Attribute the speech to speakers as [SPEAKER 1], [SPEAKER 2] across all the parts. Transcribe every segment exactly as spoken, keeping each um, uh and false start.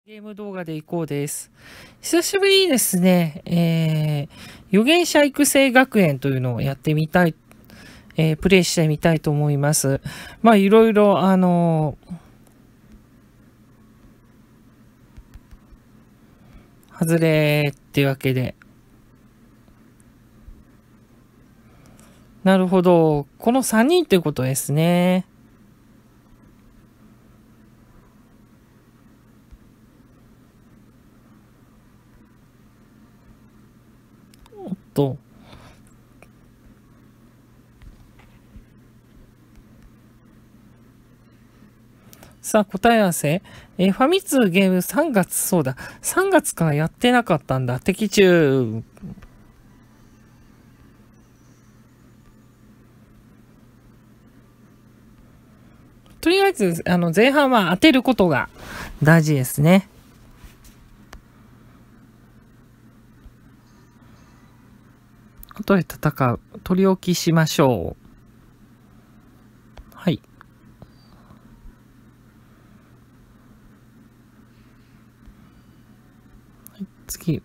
[SPEAKER 1] ゲーム動画で行こうです。久しぶりにですね、えー、預言者育成学園というのをやってみたい、えー、プレイしてみたいと思います。まあ、いろいろ、あのー、外れっていうわけで。なるほど。このさんにんということですね。おっと。さあ、答え合わせ。えー、ファミ通ゲームさんがつ、そうだ。さんがつからやってなかったんだ。的中。とりあえず、あの、前半は当てることが大事ですね。後で戦う。取り置きしましょう。はい。はい、次。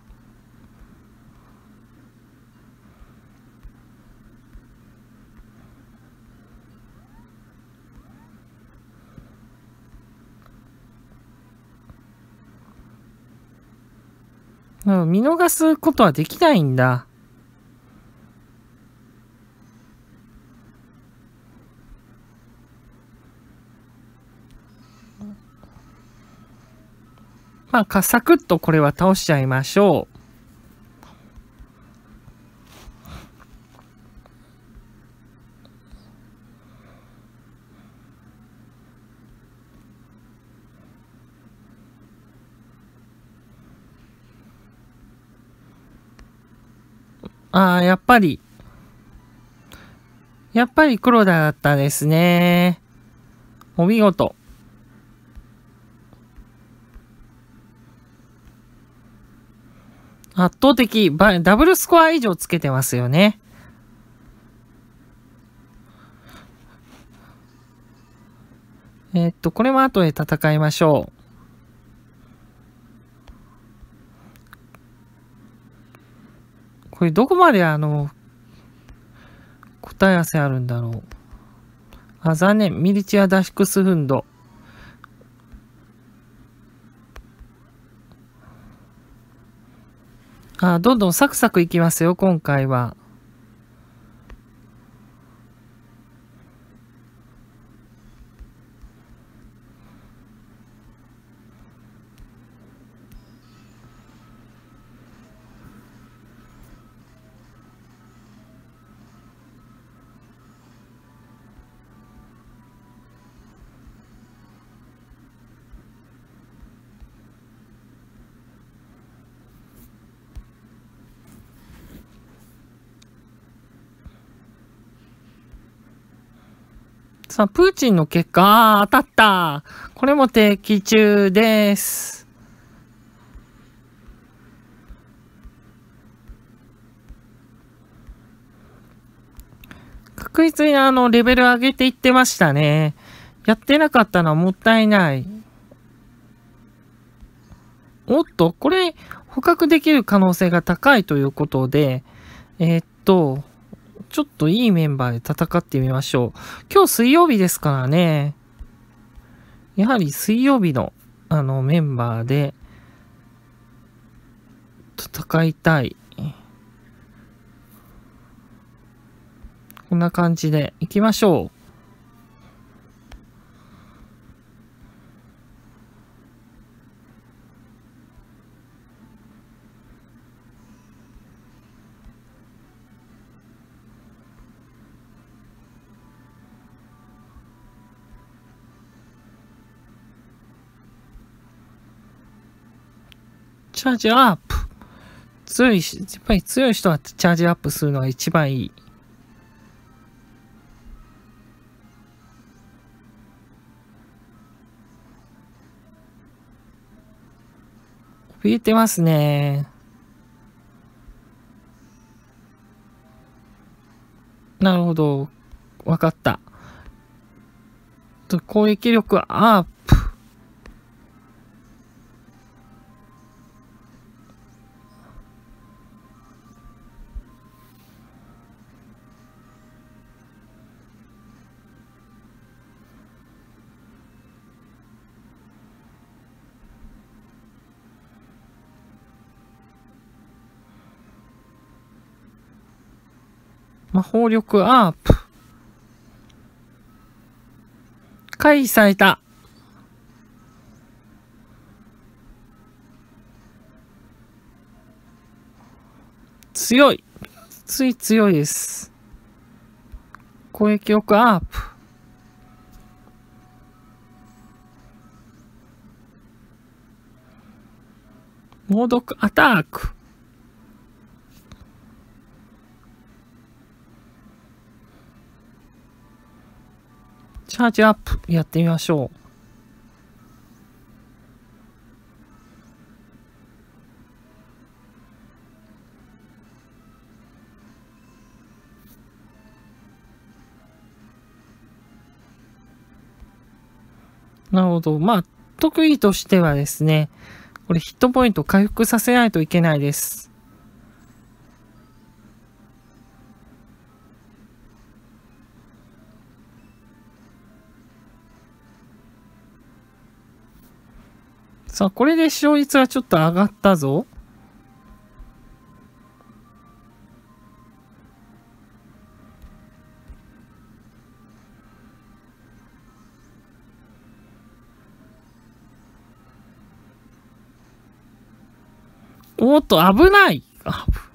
[SPEAKER 1] 見逃すことはできないんだ。まあ、サクッとこれは倒しちゃいましょう。ああ、やっぱり。やっぱり黒田だったですね。お見事。圧倒的、ダブルスコア以上つけてますよね。えー、っと、これも後で戦いましょう。これどこまであの、答え合わせあるんだろう。あ、残念。ミリチュアダシックスフンド。あ、どんどんサクサクいきますよ、今回は。さあ、プーチンの結果、ああ、当たった。これも的中です。確実にあの、レベル上げていってましたね。やってなかったのはもったいない。おっと、これ、捕獲できる可能性が高いということで、えー、っと、ちょっといいメンバーで戦ってみましょう。今日水曜日ですからね。やはり水曜日の、あの、メンバーで、戦いたい。こんな感じで行きましょう。チャージアップ。強いし、やっぱり強い人はチャージアップするのが一番いい。怯えてますね。なるほど。わかった。攻撃力アップ。 魔法力アップ。回避された。強い。つい強いです。攻撃力アップ。猛毒アタック。チャージアップやってみましょう。なるほど。まあ、特技としてはですね、これヒットポイント回復させないといけないです。さあ、これで勝率はちょっと上がったぞ。おっと、危ない。危ない。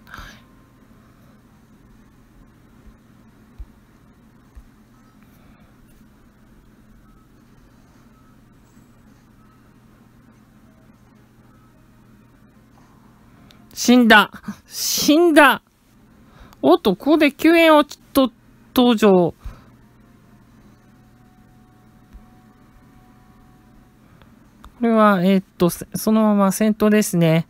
[SPEAKER 1] 死んだ。死んだ。おっと、ここで救援をちょっと登場。これは、えー、っと、そのまま戦闘ですね。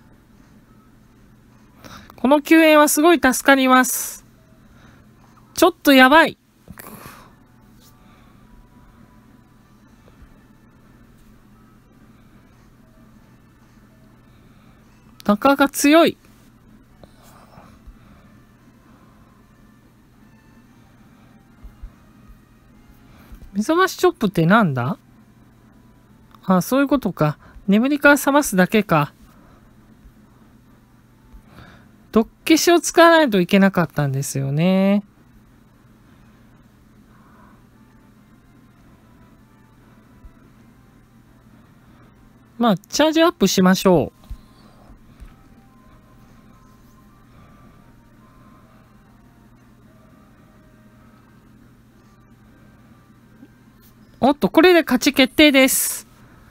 [SPEAKER 1] この救援はすごい助かります。ちょっとやばい。鷹が強い。目覚ましチョップってなんだ？あ、そういうことか。眠りから覚ますだけか。毒消しを使わないといけなかったんですよね。まあ、チャージアップしましょう。おっと、これで勝ち決定です。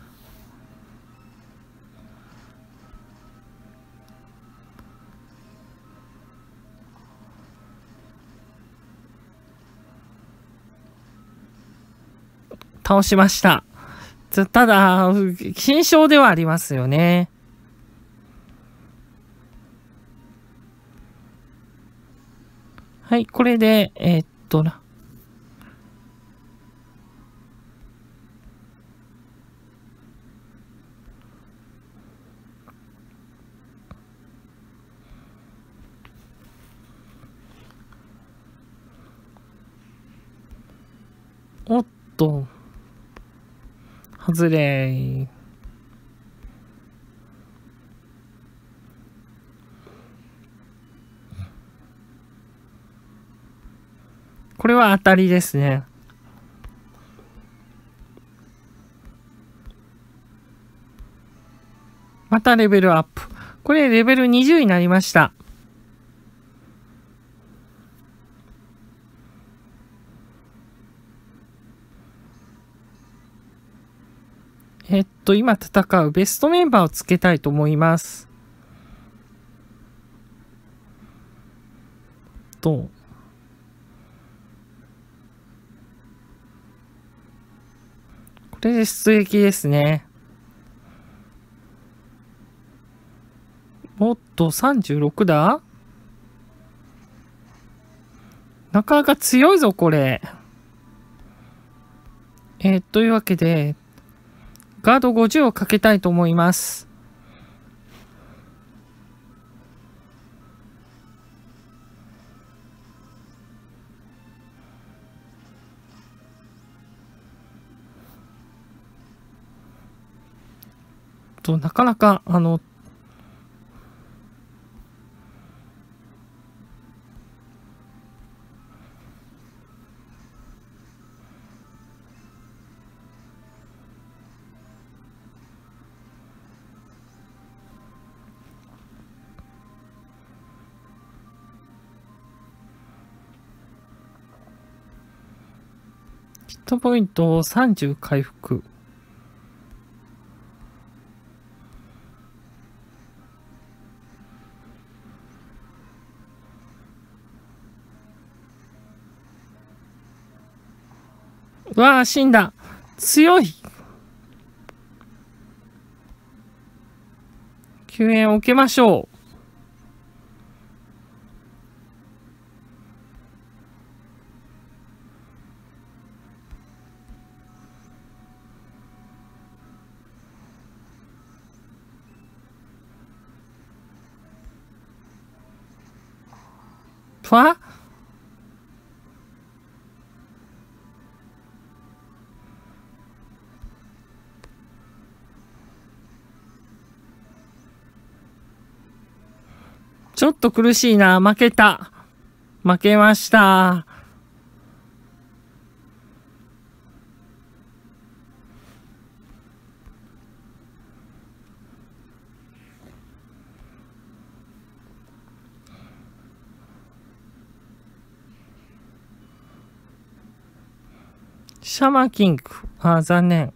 [SPEAKER 1] 倒しました。ただ、新章ではありますよね。はい、これで、えー、っとな。おっと。外れー。これは当たりですね。またレベルアップ。これレベルにじゅうになりました。えっと、今戦うベストメンバーをつけたいと思います。と。これで出撃ですね。おっと、さんじゅうろくだ？なかなか強いぞ、これ。えー、というわけで、ガードごじゅうをかけたいと思います。と、なかなか、あの、 ヒットポイントをさんじゅう回復。うわあ、死んだ。強い。救援を受けましょう。わちょっと苦しいな。負けた。負けました。シャマキング。ああ、残念。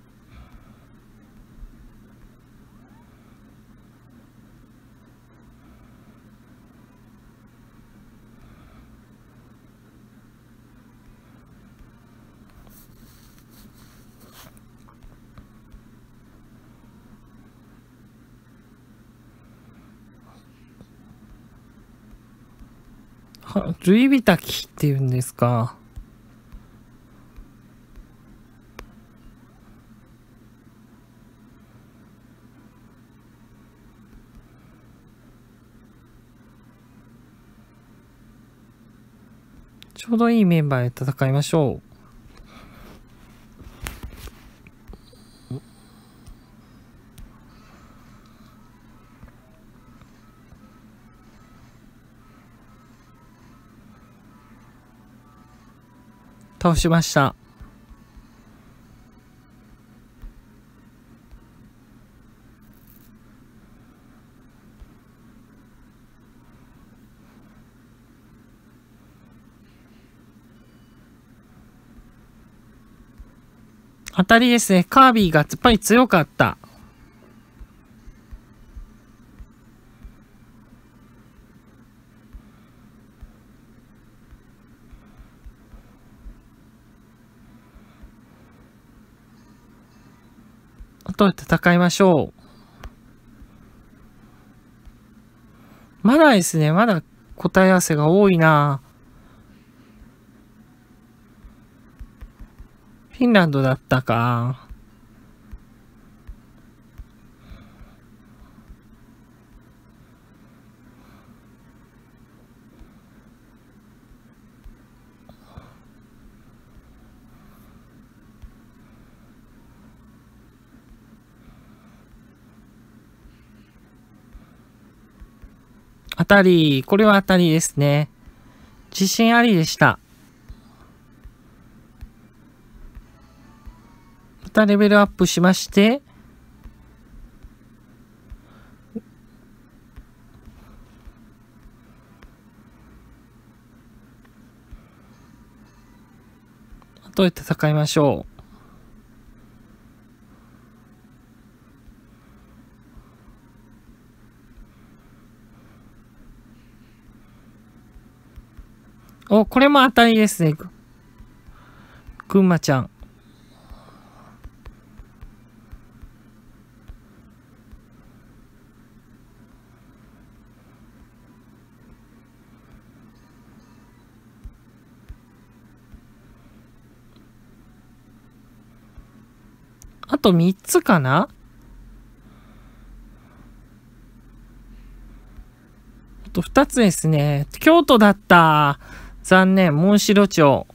[SPEAKER 1] は、ルイビタキって言うんですか。ちょうどいいメンバーで戦いましょう。倒しました。当たりですね。カービィがやっぱり強かった。後で戦いましょう。まだですね。まだ答え合わせが多いな。フィンランドだったか。当たり。これは当たりですね。自信ありでした。またレベルアップしまして、後で戦いましょう。お、これも当たりですね。群馬ちゃん。あとみっつかな？あとふたつですね。京都だった。残念。モンシロチョウ。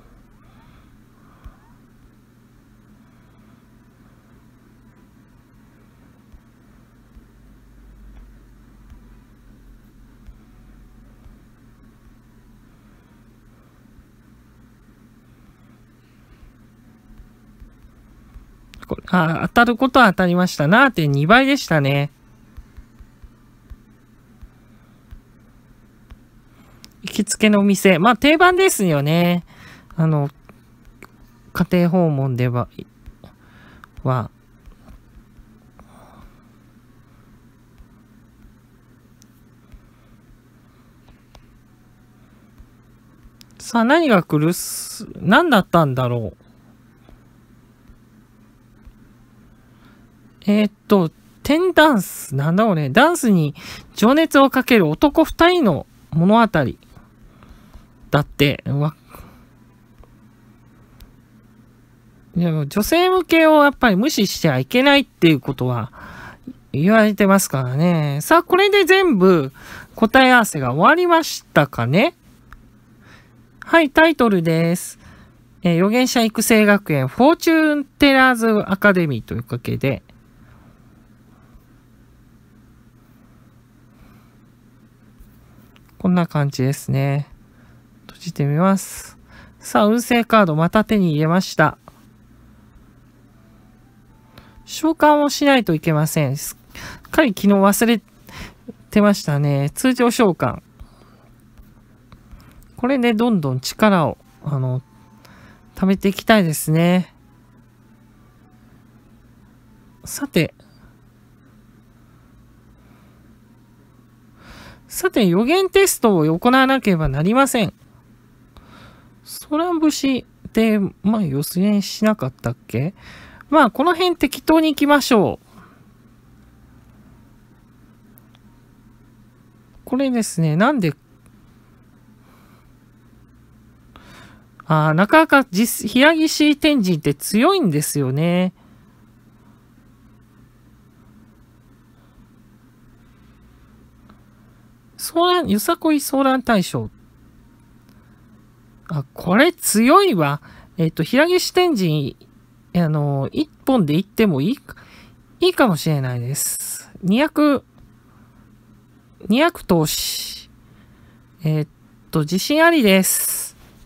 [SPEAKER 1] これあ、当たることは当たりました。ななてんに 倍でしたね。行きつけのお店。まあ定番ですよね。あの、 家庭訪問では、は、さあ、何が来るす、何だったんだろう。えー、っと、テンダンス。なんだろうね。ダンスに情熱をかける男二人の物語。だって、うわ。でも女性向けをやっぱり無視してはいけないっていうことは言われてますからね。さあ、これで全部答え合わせが終わりましたかね。はい、タイトルです。えー、預言者育成学園フォーチュンテラーズアカデミーというわけで、こんな感じですね。閉じてみます。さあ、運勢カードまた手に入れました。召喚をしないといけません。すっかり昨日忘れてましたね。通常召喚。これでどんどん力を、あの、貯めていきたいですね。さて。さて、予言テストを行わなければなりません。空節って、まあ予言しなかったっけ？まあ、この辺適当に行きましょう。これですね、なんで、ああ、なかなか実、平岸天神って強いんですよね。ソーラン、よさこいソーラン大賞。あ、これ強いわ。えっと、平岸天神、あの、一本で行ってもいい、いいかもしれないです。にひゃく、にひゃく投資。えっと、自信ありです。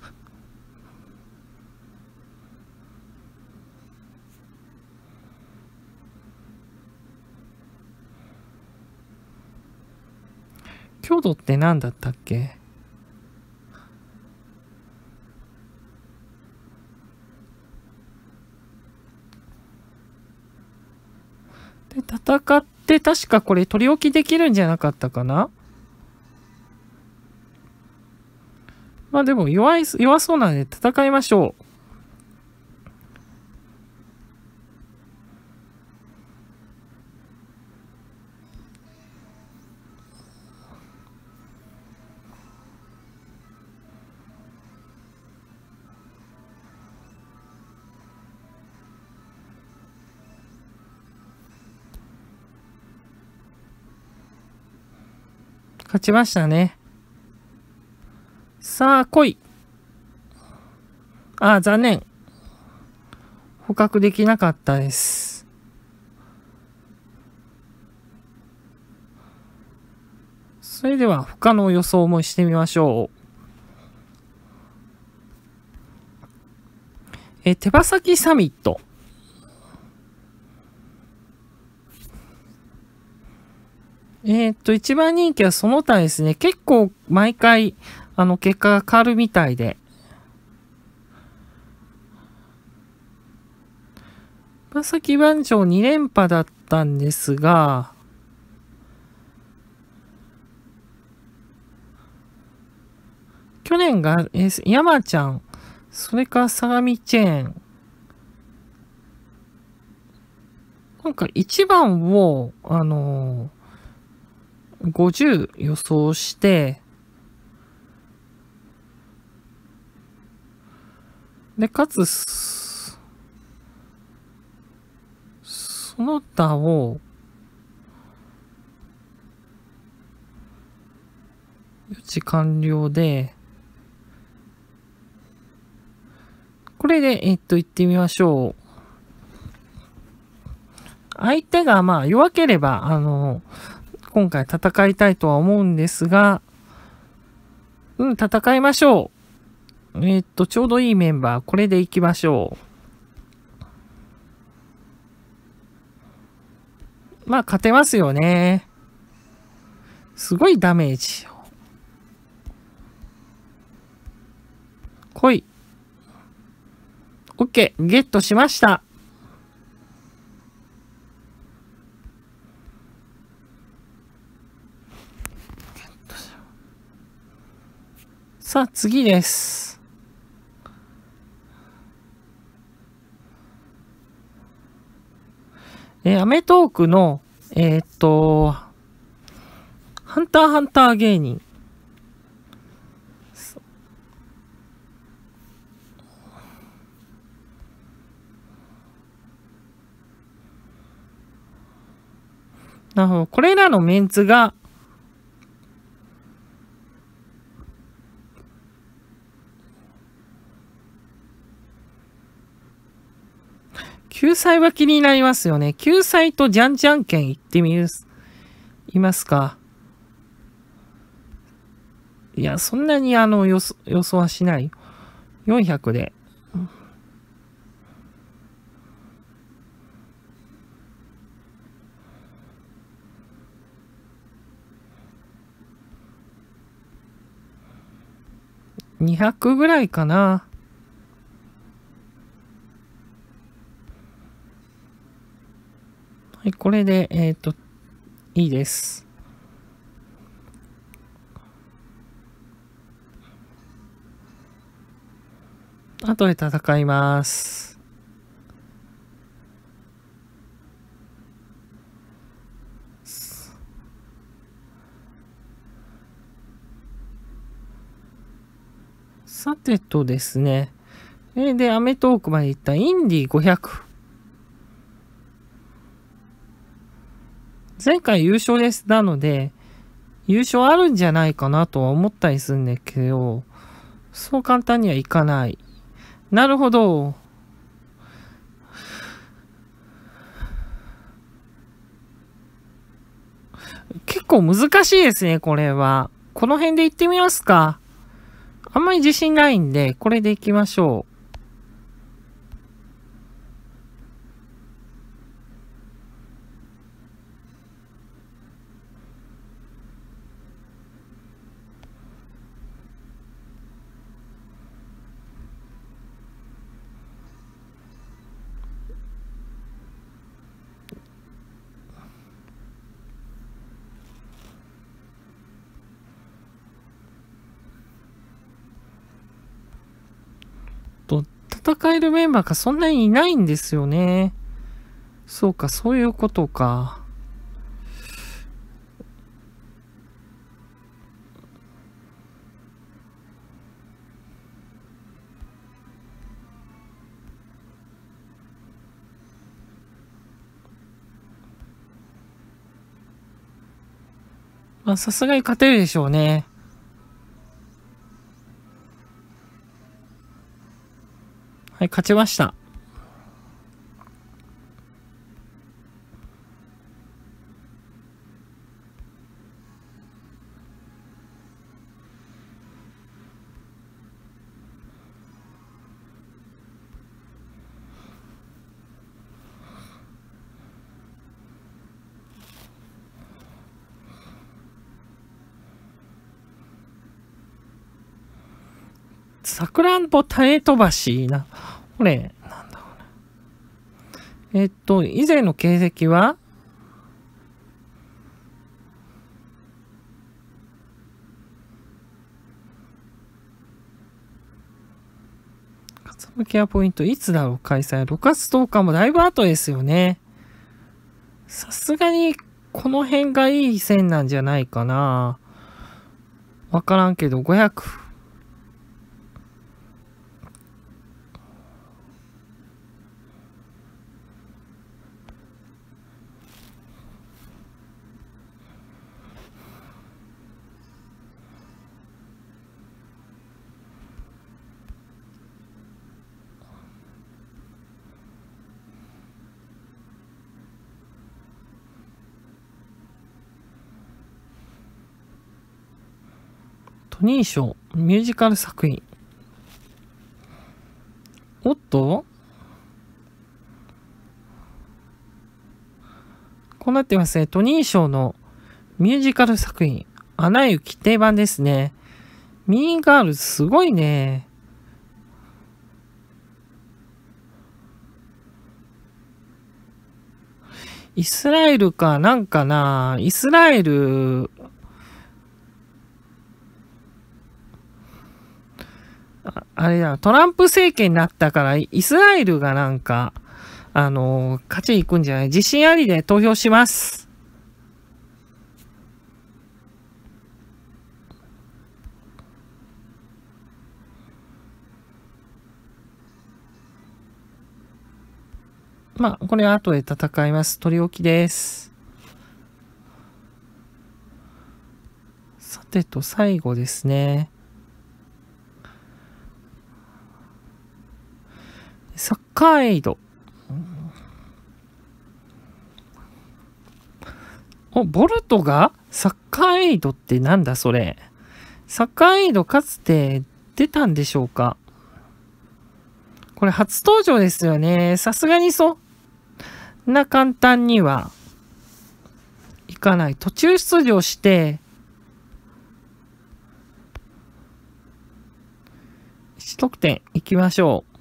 [SPEAKER 1] 強度って何だったっけ？で、戦って確かこれ取り置きできるんじゃなかったかな？まあでも弱い、弱そうなので戦いましょう。勝ちましたね。さあ、来い。ああ、残念。捕獲できなかったです。それでは、他の予想もしてみましょう。え、手羽先サミット。えー、っと、一番人気はその他ですね。結構毎回、あの、結果が変わるみたいで。手羽先番長に連覇だったんですが、去年が、えー、山ちゃん、それから相模チェーン。なんか一番を、あのー、ごじゅう予想して、で、かつ、その他を、予知完了で、これで、えっと、行ってみましょう。相手が、まあ、弱ければ、あの、今回戦いたいとは思うんですが、うん、戦いましょう。えー、っと、ちょうどいいメンバー、これで行きましょう。まあ、勝てますよね。すごいダメージ。来い。 OK、ゲットしました。さあ、次です。えー、アメトークの、えー、っと、ハンターハンター芸人。なるほど。これらのメンツが、救済は気になりますよね。救済とじゃんじゃんけん行ってみる、いますか。いや、そんなにあの予想、予想はしない。よんひゃくで。にひゃくぐらいかな。はい、これで、えっと、いいです。後で戦います。さてとですね。えで、アメトークまで行ったインディごひゃく。前回優勝です。なので、優勝あるんじゃないかなとは思ったりするんだけど、そう簡単にはいかない。なるほど。結構難しいですね、これは。この辺で行ってみますか。あんまり自信ないんで、これで行きましょう。と、戦えるメンバーがそんなにいないんですよね。そうか、そういうことか。まあ、さすがに勝てるでしょうね。はい、勝ちました。さくらんぼ種飛ばしな。これ、なんだこれ。えっと、以前の形跡は勝負ケアポイント、いつだろう開催。ろくがつとおかもだいぶ後ですよね。さすがに、この辺がいい線なんじゃないかな。わからんけど、ごひゃく。トニー賞、ミュージカル作品。おっとこうなってますね。トニー賞のミュージカル作品。アナ雪定番ですね。ミーンガールズすごいね。 イスラエルか、なんかな、イスラエル、ああれだ、トランプ政権になったから、イスラエルがなんか、あのー、勝ちに行くんじゃない？自信ありで投票します。まあ、これは後で戦います。取り置きです。さてと、最後ですね。サッカーエイド。お、ボルトがサッカーエイドってなんだそれ。サッカーエイドかつて出たんでしょうか？これ初登場ですよね。さすがにそんな簡単にはいかない。途中出場して、いち得点いきましょう。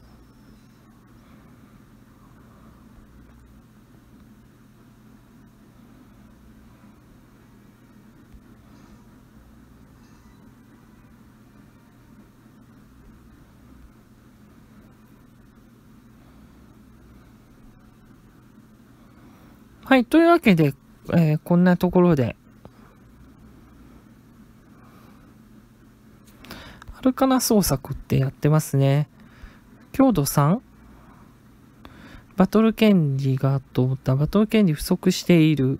[SPEAKER 1] はい。というわけで、えー、こんなところで。アルカナ創作ってやってますね。強度さん？バトル権利がと思った。バトル権利不足している。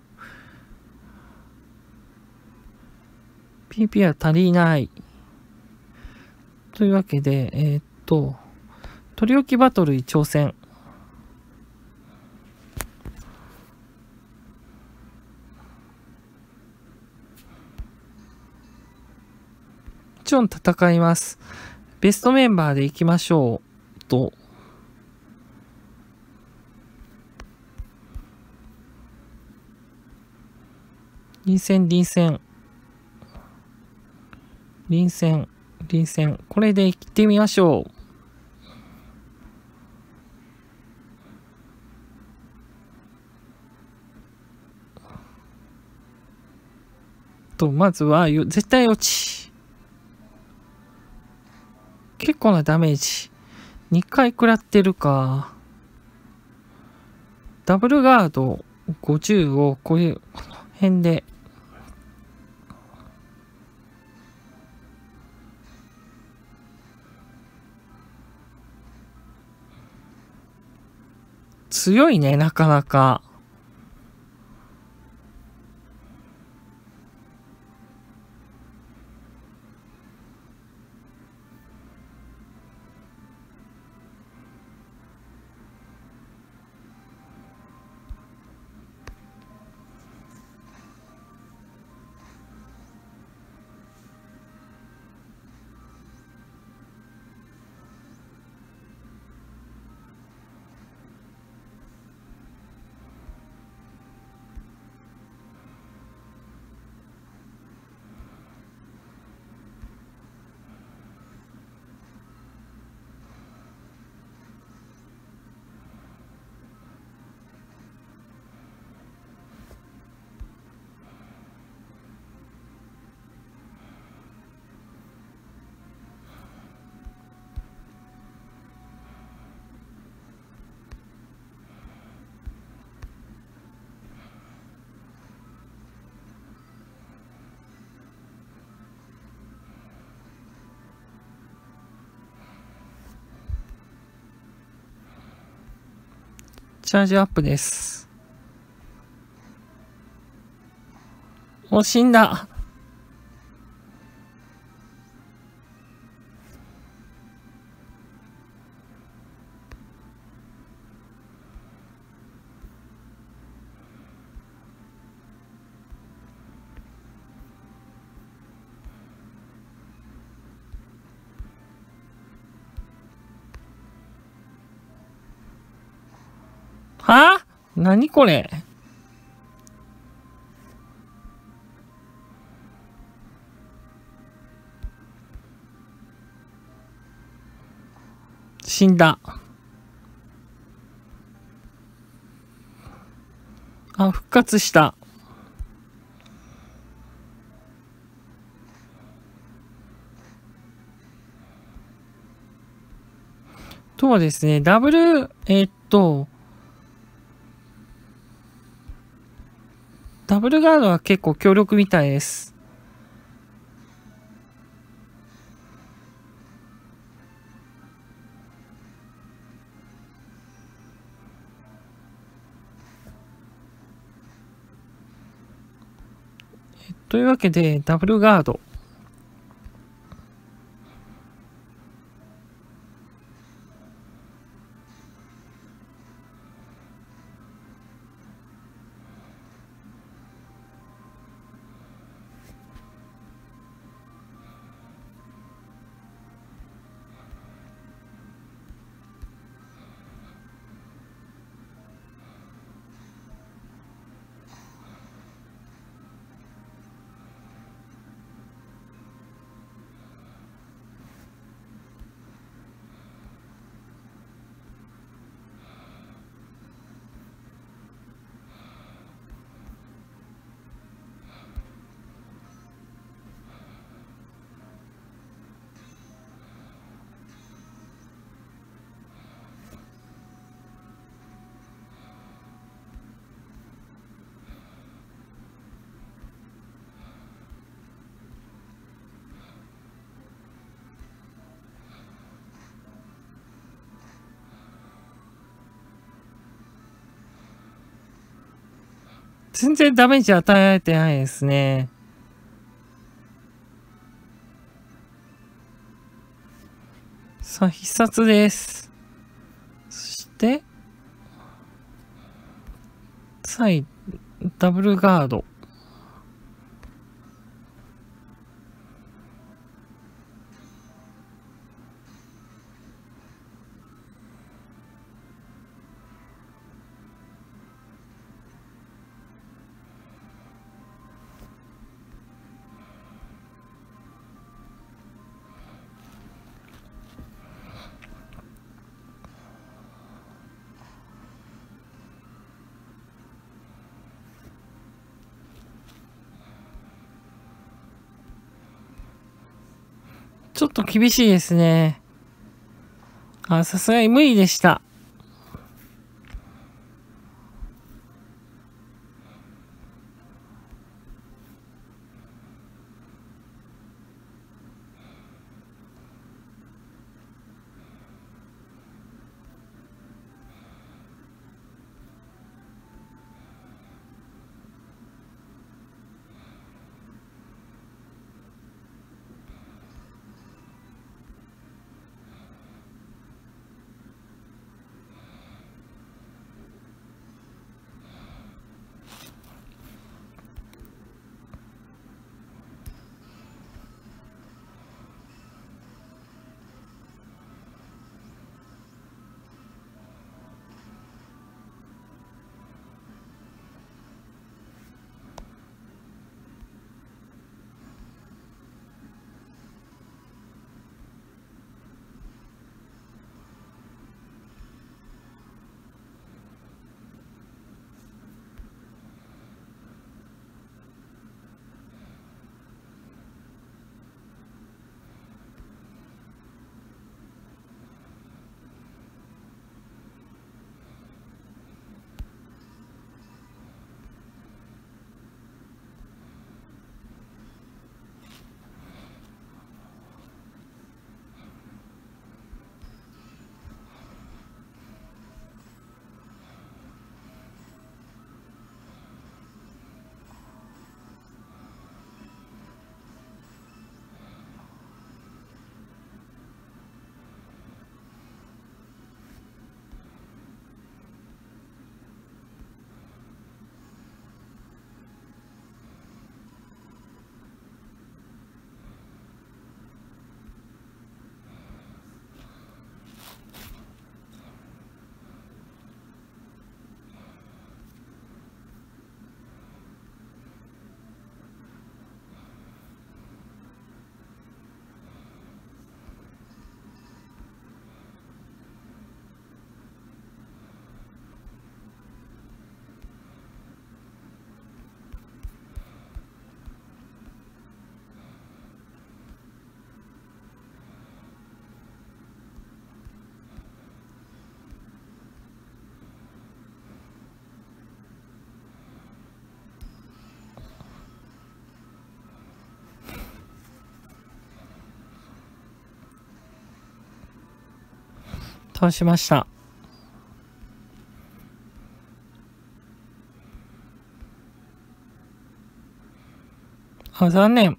[SPEAKER 1] ピーピー は足りない。というわけで、えー、っと、取り置きバトルに挑戦。もちろん戦います。ベストメンバーで行きましょう。と。臨戦、臨戦。臨戦、臨戦。これで行ってみましょう。と、まずは、絶対落ち。結構なダメージ。にかい食らってるか。ダブルガードごじゅうをこういう辺で。強いね、なかなか。チャージアップです。お、死んだ。はぁ？何これ？死んだ。 あ、復活した。とはですね、ダブル、えー、っと、ダブルガードは結構強力みたいです。というわけで、ダブルガード。全然ダメージ与えられてないですね。さあ、必殺です。そして、再、ダブルガード。ちょっと厳しいですね。あ、さすがに無理でした。 倒しました。あ、残念。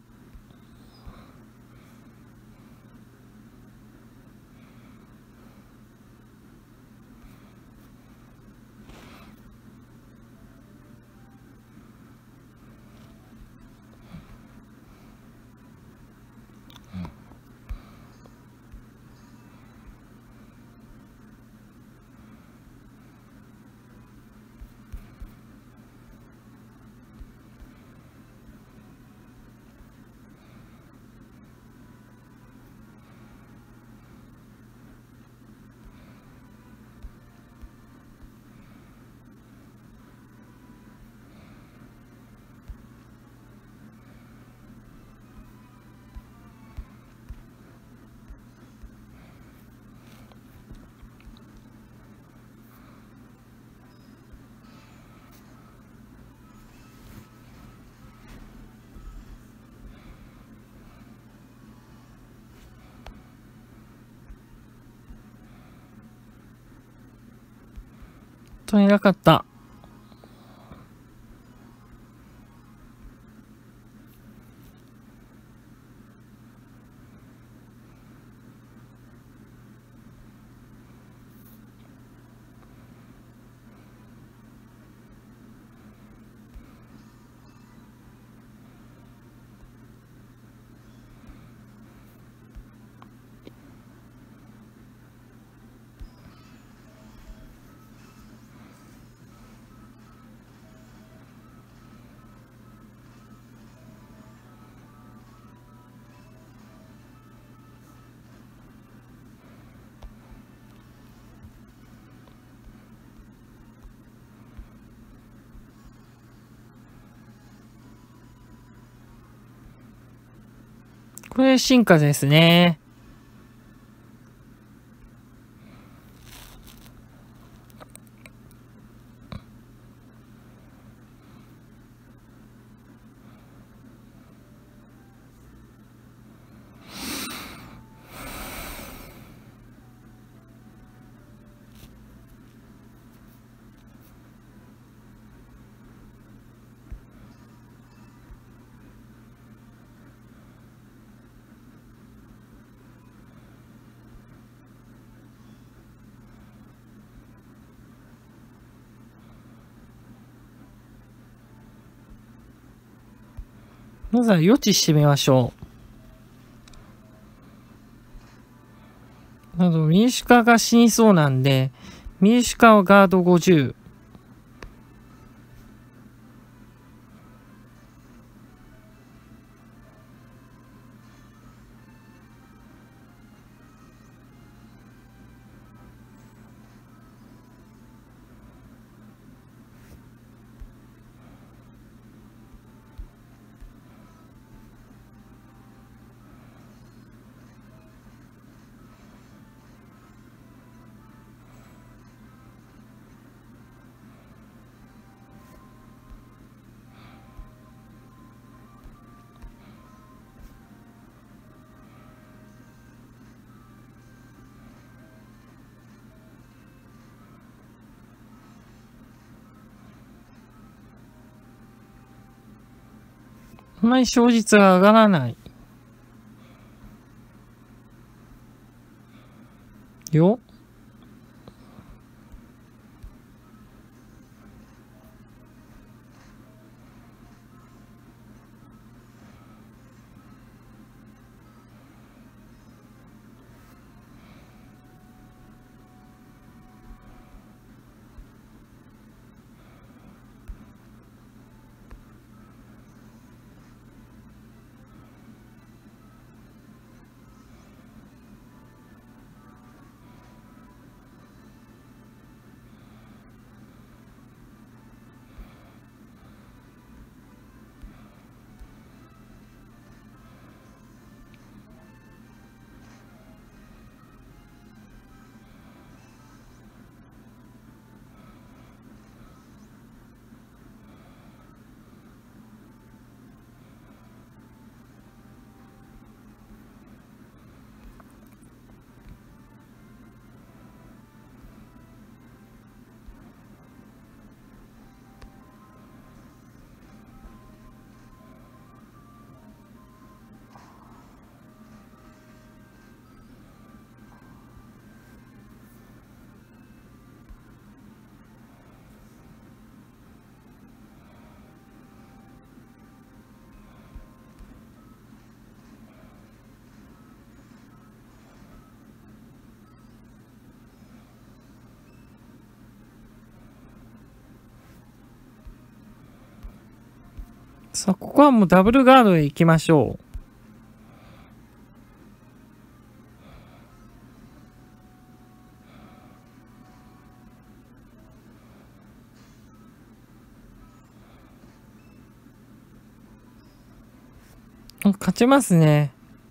[SPEAKER 1] 取れなかった。これ進化ですね。まずは予知してみましょう。など民主化が死にそうなんで、民主化はガードごじゅう。あんまり勝率が上がらない。よ。 さあ、ここはもうダブルガードへ行きましょう。勝ちますね。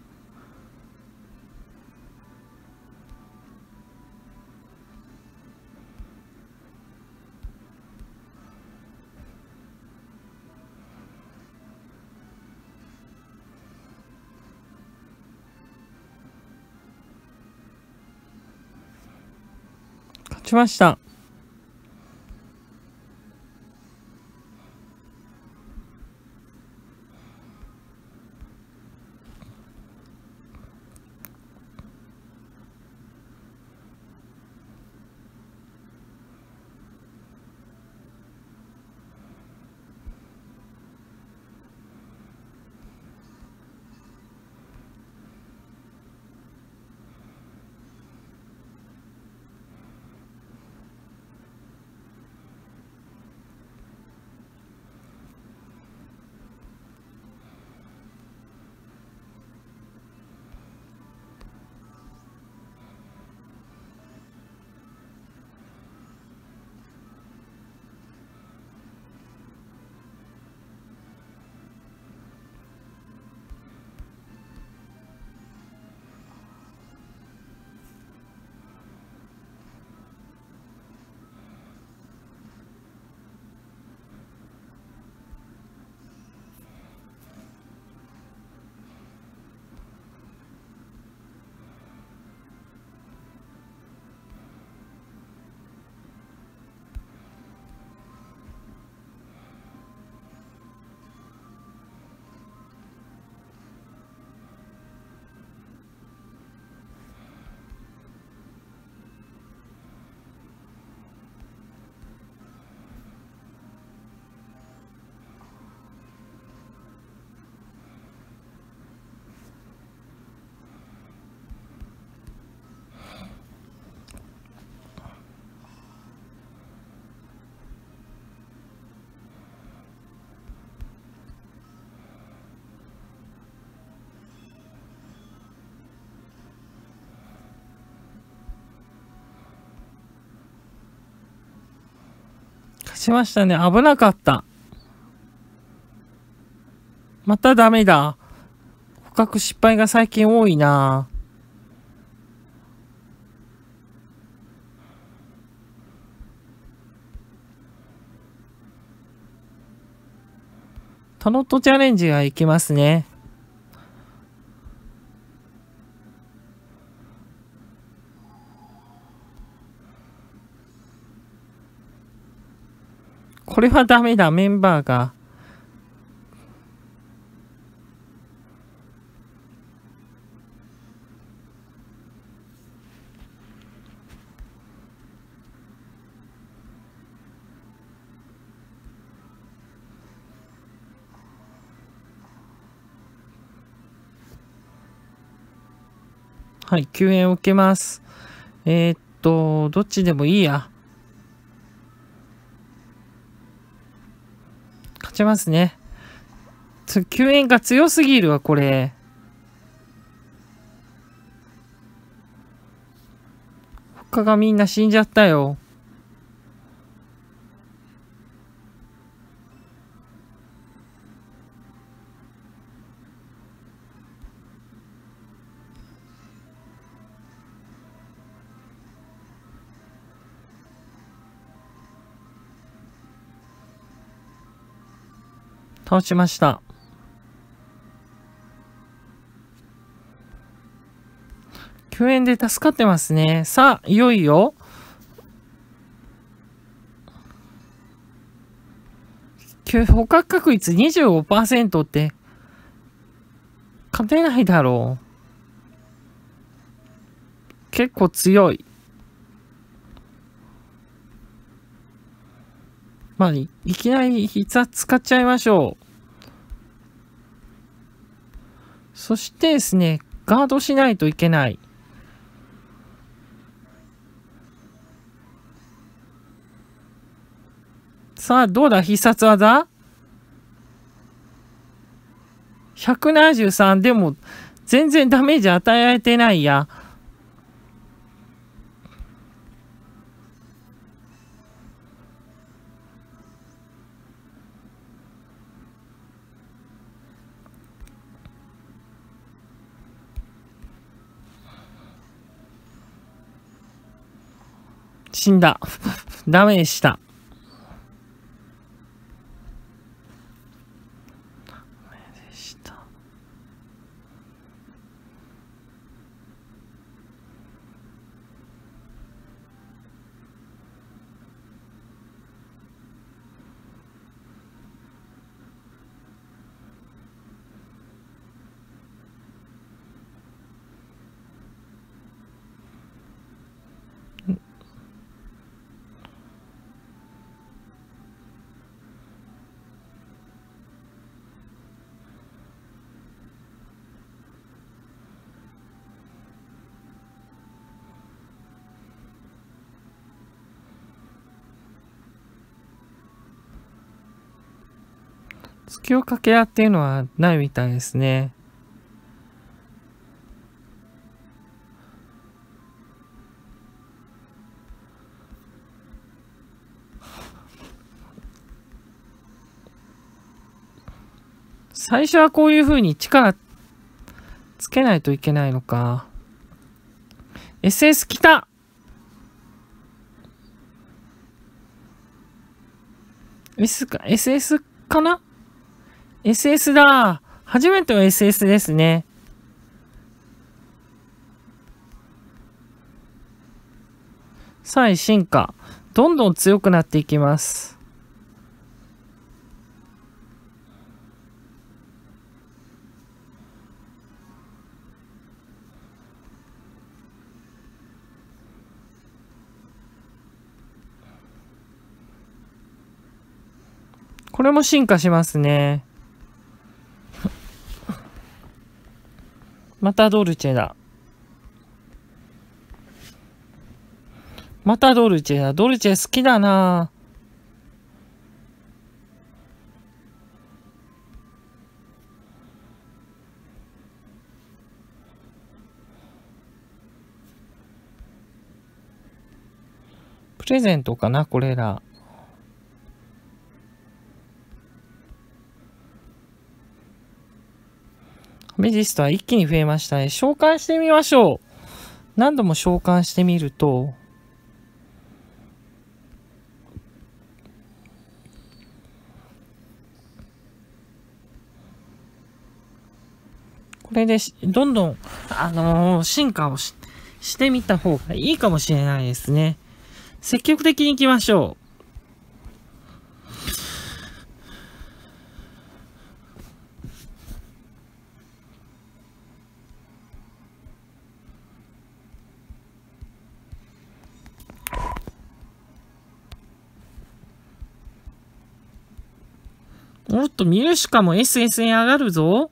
[SPEAKER 1] 勝ちました。勝ちましたね。危なかった。またダメだ。捕獲失敗が最近多いな。タロットチャレンジがいきますね。これはダメだ、メンバーが。はい、救援を受けます。えー、っと、どっちでもいいや。勝ちますね。救援が強すぎるわ、これ。他がみんな死んじゃったよ。倒しました。救援で助かってますね。さあ、いよいよ。捕獲確率 にじゅうごパーセント って、勝てないだろう。結構強い。まあ、い, いきなり筆圧使っちゃいましょう。そしてですね、ガードしないといけない。さあ、どうだ必殺技？ ひゃくななじゅうさん。でも、全然ダメージ与えられてないや。死んだ。ダメでした。ダメでした。月をかけらっていうのはないみたいですね。最初はこういう風に力つけないといけないのか。エスエス 来た。S か、エスエス かな？ エスエス だ。初めての エスエス ですね。さあ、進化。どんどん強くなっていきます。これも進化しますね。またドルチェだ。またドルチェだ。ドルチェ好きだな。プレゼントかな、これら。アメジストは一気に増えましたね。召喚してみましょう。何度も召喚してみると、これでどんどん、あのー、進化を し, してみた方がいいかもしれないですね。積極的に行きましょう。おっと、ミルシカも エスエス に上がるぞ。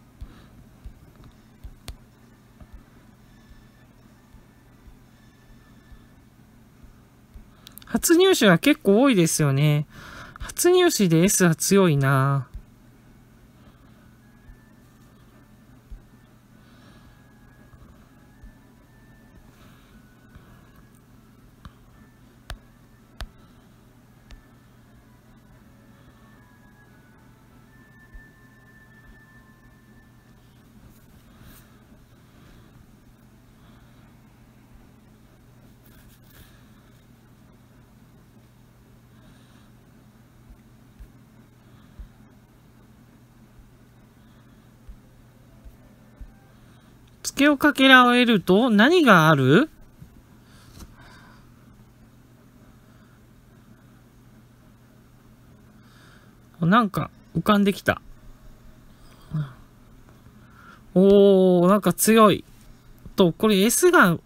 [SPEAKER 1] 初入手は結構多いですよね。初入手で S は強いな。ツケをかけられると何がある？なんか浮かんできた。おー、なんか強い。と、これ S が、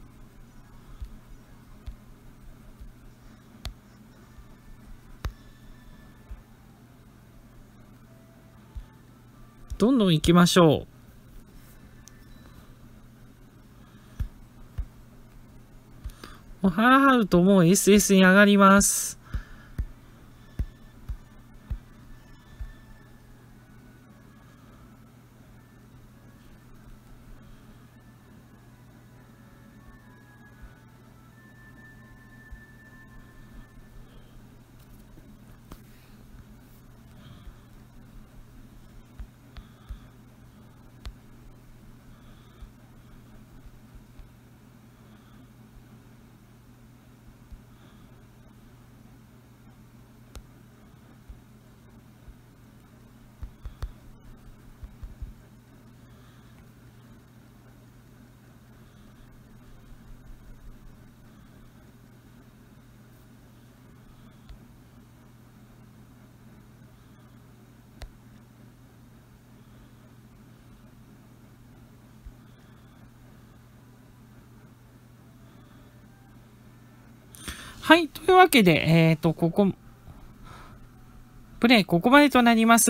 [SPEAKER 1] どんどん行きましょう。ハラハルともう エスエス に上がります。 はい。というわけで、えっと、ここ、プレイここまでとなります。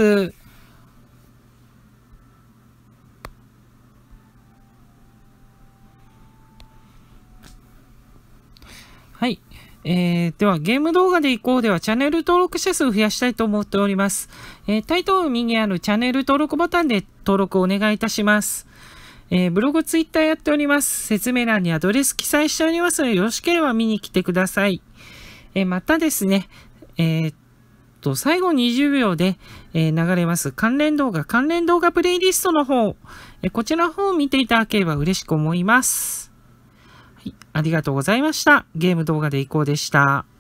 [SPEAKER 1] はい。えー、では、ゲーム動画でいこうでは、チャンネル登録者数を増やしたいと思っております。えー、タイトル右にあるチャンネル登録ボタンで登録をお願いいたします。えー、ブログ、ツイッターやっております。説明欄にアドレス記載しておりますので、よろしければ見に来てください。えー、またですね、えー、っと、最後にじゅうびょうで、えー、流れます関連動画、関連動画プレイリストの方、えー、こちらの方を見ていただければ嬉しく思います。はい、ありがとうございました。ゲーム動画でいこうでした。